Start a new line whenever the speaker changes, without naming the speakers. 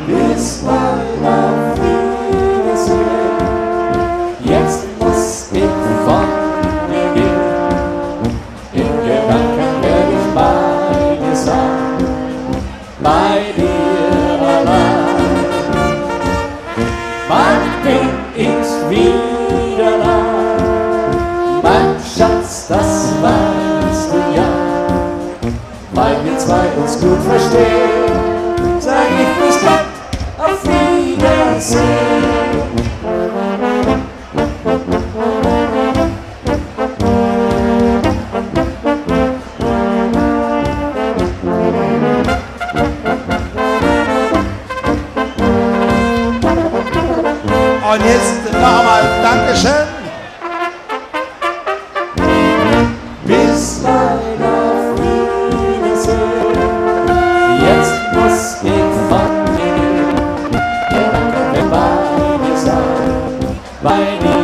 Bis bald, auf Wiedersehen. Jetzt muss ich von dir gehen. In Gedanken werde ich bei dir sein, bei dir allein. Wann bin ich wieder da? Mein Schatz, das weißt du ja. Weil wir zwei uns gut verstehen, sag ich bis bald, auf Wiedersehen.
Und jetzt nochmal Dankeschön.
Bis bald, auf Wiedersehen. Jetzt muss ich von dir gehen. Gedanken bei dir sein, bei dir.